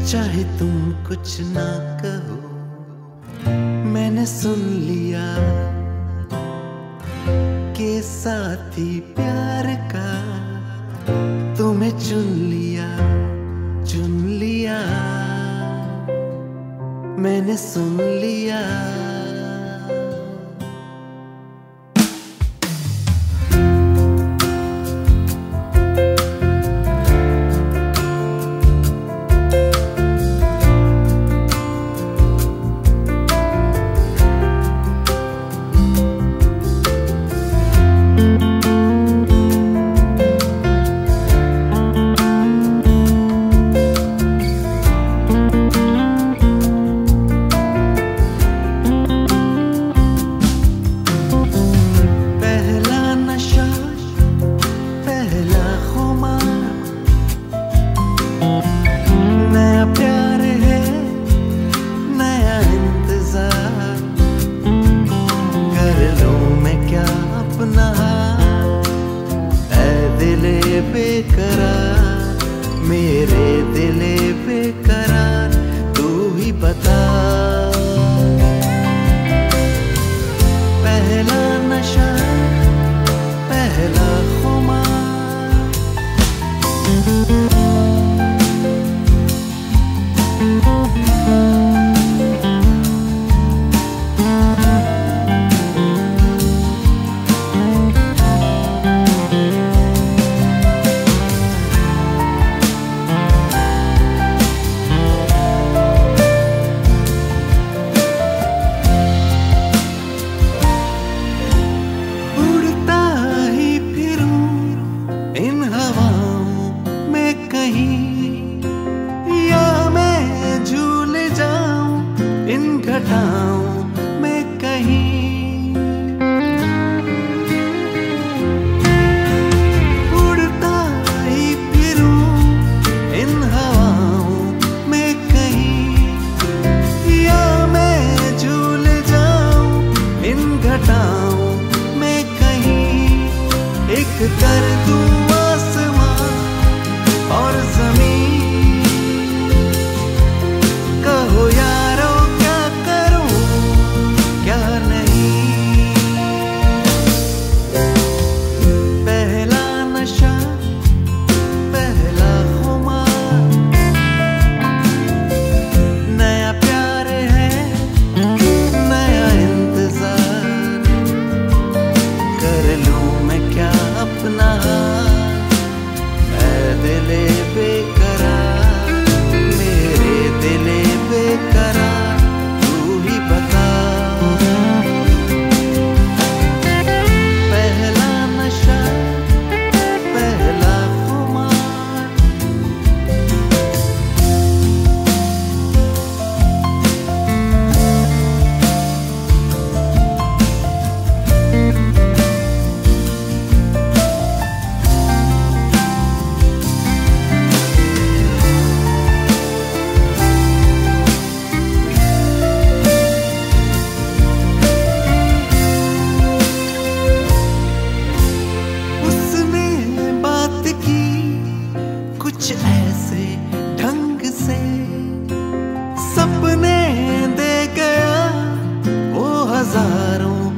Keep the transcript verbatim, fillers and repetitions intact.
चाहे तुम कुछ ना कहो, मैंने सुन लिया के साथी प्यार का तुम्हें चुन लिया, चुन लिया, मैंने सुन लिया। बेकरार मेरे दिले बेकरार, तू ही बता। पहला नशा पहला खुमार, मैं कहीं उड़ता ही फिरूं इन हवाओं में कहीं, या मैं झूल जाऊं इन घटाओं में कहीं। एक कर दूं आसमां और जमीन, कहो यारो कुछ ऐसे ढंग से सपने दे गया वो हजारों